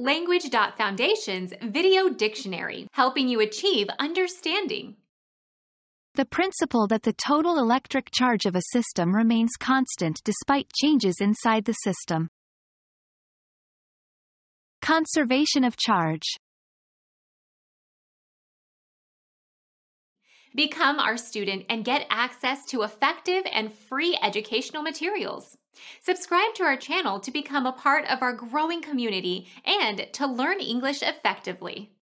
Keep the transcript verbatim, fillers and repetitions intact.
Language dot Foundation's Video Dictionary, helping you achieve understanding. The principle that the total electric charge of a system remains constant despite changes inside the system. Conservation of charge. Become our student and get access to effective and free educational materials. Subscribe to our channel to become a part of our growing community and to learn English effectively.